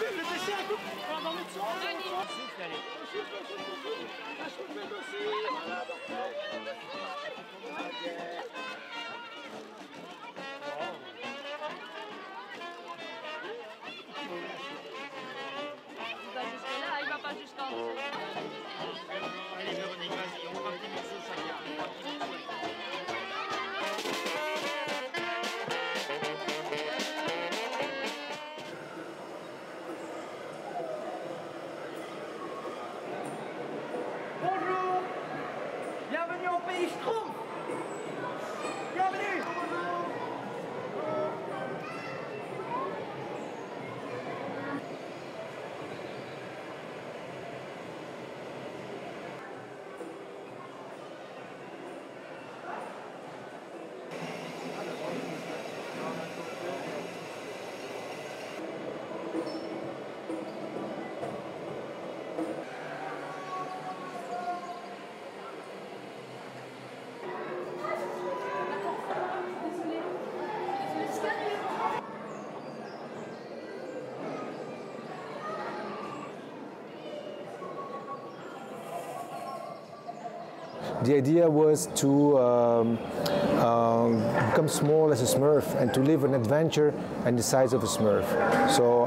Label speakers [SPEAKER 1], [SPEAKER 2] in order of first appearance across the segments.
[SPEAKER 1] va jusque-là, il va pas jusqu'en dessous.
[SPEAKER 2] Allez, Véronique, vas-y, on prend un petit morceau chacun.
[SPEAKER 3] Bonjour, bienvenue au pays Schtroumpf. Bienvenue.
[SPEAKER 4] The idea was to become small as a Smurf and to live an adventure and the size of a Smurf. So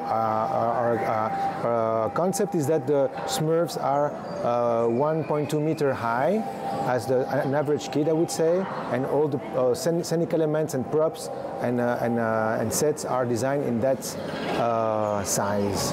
[SPEAKER 4] our concept is that the Smurfs are 1.2 meter high as an average kid, I would say, and all the scenic elements and props and sets are designed in that size.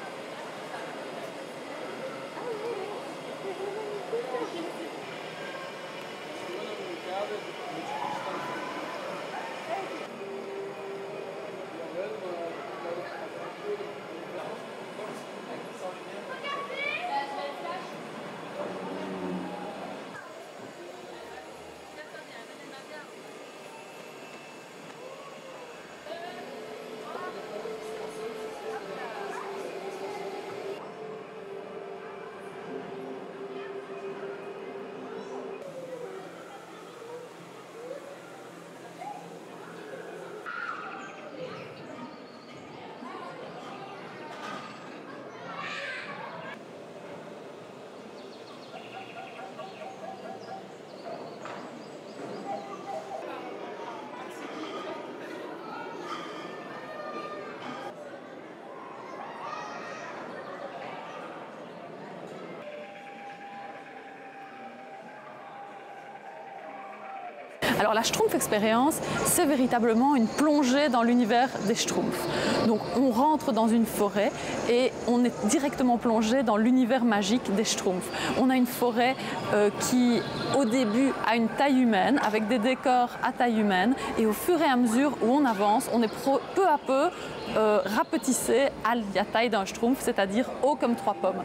[SPEAKER 5] Alors la Schtroumpf Experience, c'est véritablement une plongée dans l'univers des Schtroumpfs. Donc on rentre dans une forêt et on est directement plongé dans l'univers magique des Schtroumpfs. On a une forêt qui au début a une taille humaine avec des décors à taille humaine et au fur et à mesure où on avance, on est peu à peu rapetissé à la taille d'un Schtroumpf, c'est-à-dire haut comme 3 pommes.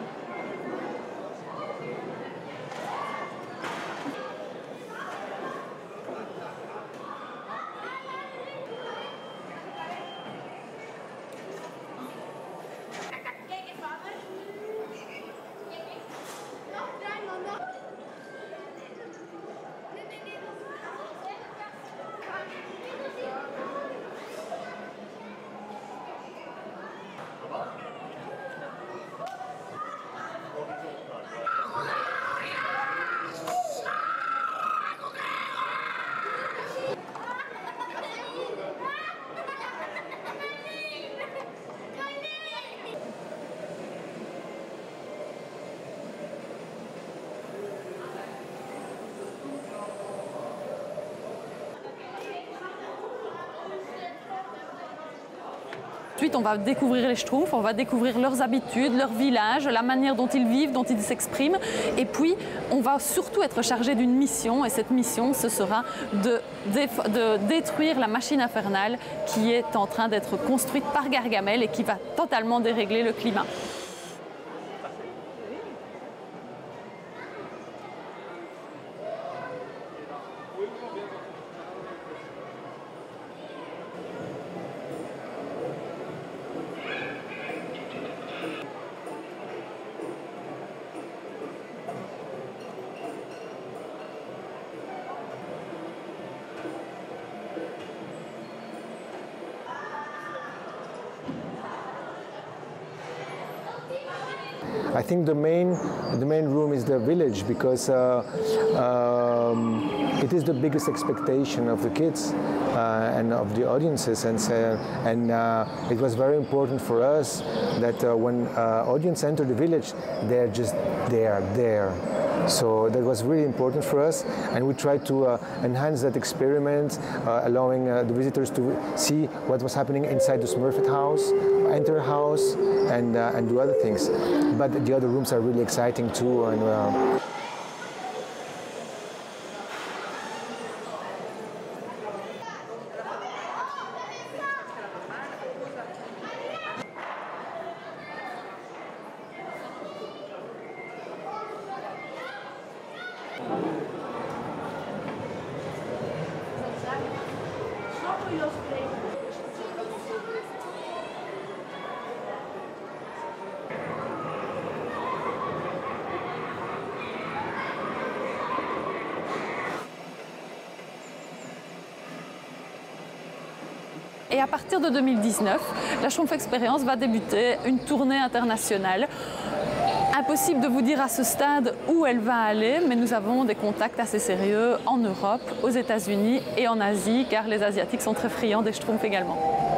[SPEAKER 5] Ensuite, on va découvrir les Schtroumpfs, on va découvrir leurs habitudes, leur village, la manière dont ils vivent, dont ils s'expriment. Et puis, on va surtout être chargé d'une mission. Et cette mission, ce sera de détruire la machine infernale qui est en train d'être construite par Gargamel et qui va totalement dérégler le climat.
[SPEAKER 4] I think the main room is the village, because it is the biggest expectation of the kids and of the audiences, and it was very important for us that when audience enter the village, they are there. So that was really important for us, and we tried to enhance that experiment, allowing the visitors to see what was happening inside the Smurfette house, enter house, and do other things. But the other rooms are really exciting too. And,
[SPEAKER 5] Et à partir de 2019, la Schtroumpf Experience va débuter une tournée internationale. Impossible de vous dire à ce stade où elle va aller, mais nous avons des contacts assez sérieux en Europe, aux États-Unis et en Asie, car les Asiatiques sont très friands des Schtroumpfs également.